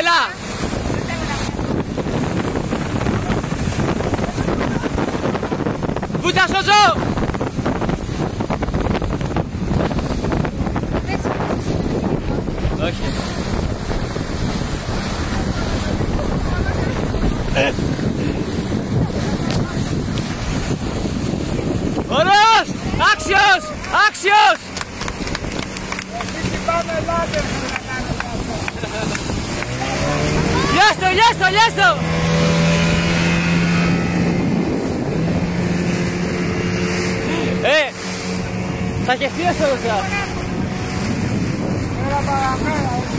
Έλα! Βούτα σώζω! Όχι. Ωραίος! Άξιος! Άξιος! Λιάστο, λιάστο, λιάστο! Θα χεστεί αυτό εδώ.